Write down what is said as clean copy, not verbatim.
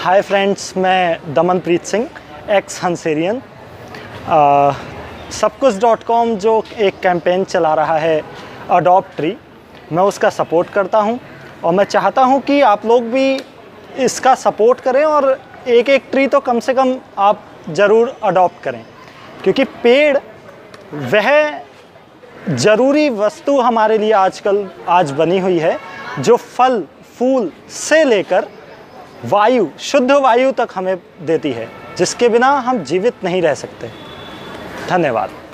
हाय friends, मैं दमनप्रीत सिंह एक्स हंसेरियन। सबकुछ.com जो एक कैंपेन चला रहा है अडॉप्ट ट्री, मैं उसका सपोर्ट करता हूं और मैं चाहता हूं कि आप लोग भी इसका सपोर्ट करें और एक एक ट्री तो कम से कम आप ज़रूर अडॉप्ट करें, क्योंकि पेड़ वह ज़रूरी वस्तु हमारे लिए आज बनी हुई है जो फल फूल से लेकर वायु, शुद्ध वायु तक हमें देती है, जिसके बिना हम जीवित नहीं रह सकते। धन्यवाद।